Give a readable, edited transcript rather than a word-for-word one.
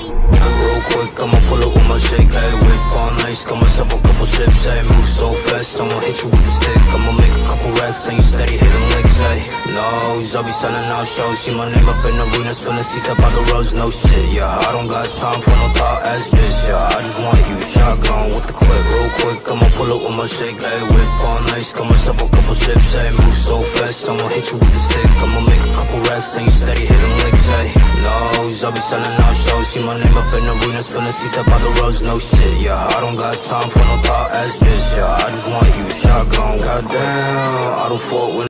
Real quick, I'ma pull up with my shake, ayy. Whip on ice, got myself a couple chips, ayy. Move so fast, I'ma hit you with the stick. I'ma make a couple racks, and you steady hitting licks, ayy. Nose, I'll be selling out shows. See my name up in arenas, filling seats up by the roads, no shit, yeah. I don't got time for no thought ass bitch, yeah. I just want you shotgun with the clip. Real quick, I'ma pull up with my shake, ayy. Whip on ice, got myself a couple chips, ayy. Move so fast, I'ma hit you with the stick. I'ma make a couple racks, and you steady hitting licks, ayy. Nose, I'll be selling out shows. See my name up in arenas, filling seats up by the roads, no shit, yeah. I don't got time for no thought ass bitch, yeah. I just want you shotgun. Goddamn, I don't fault when